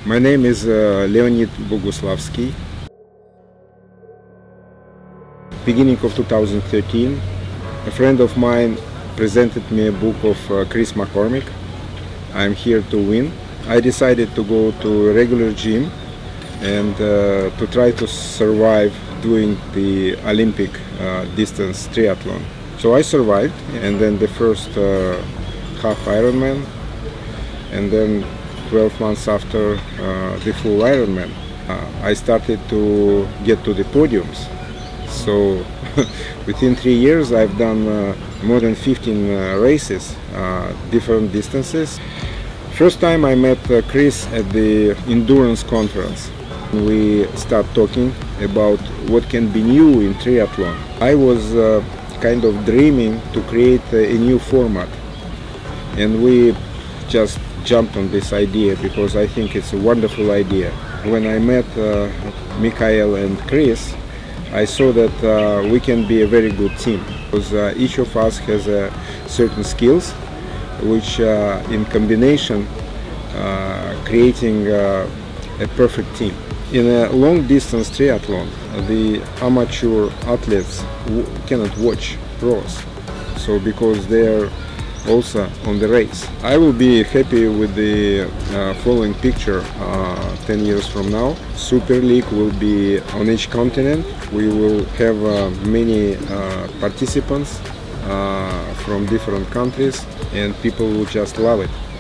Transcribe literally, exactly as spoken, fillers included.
My name is uh, Leonid Boguslavsky. Beginning of two thousand thirteen, a friend of mine presented me a book of uh, Chris McCormick, I'm Here to Win. I decided to go to a regular gym and uh, to try to survive doing the Olympic uh, distance triathlon. So I survived, and then the first uh, half Ironman, and then twelve months after uh, the full Ironman, uh, I started to get to the podiums. So within three years I've done uh, more than fifteen uh, races, uh, different distances. First time I met uh, Chris at the endurance conference. We start talking about what can be new in triathlon. I was uh, kind of dreaming to create a, a new format, and we just jumped on this idea because I think it's a wonderful idea. When I met uh, Mikhail and Chris, I saw that uh, we can be a very good team, because uh, each of us has uh, certain skills which uh, in combination uh, creating uh, a perfect team. In a long distance triathlon, the amateur athletes w cannot watch pros, so because they are also on the race. I will be happy with the uh, following picture uh, ten years from now. Super League will be on each continent. We will have uh, many uh, participants uh, from different countries, and people will just love it.